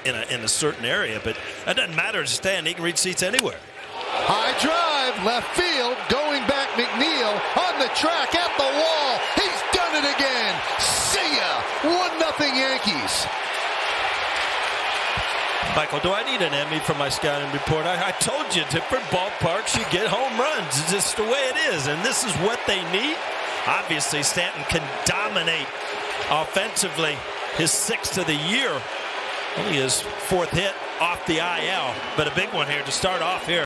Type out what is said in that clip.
in a certain area, but that doesn't matter to Stan. He can reach seats anywhere. High drive, left field, going back McNeil on the track at the wall. He's done it again. See ya. 1-0 Yankees. Michael, do I need an Emmy for my scouting report? I told you, different ballparks, you get home runs. It's just the way it is, and this is what they need. Obviously, Stanton can dominate offensively. His 6th of the year. Only his 4th hit off the IL, but a big one here to start off here.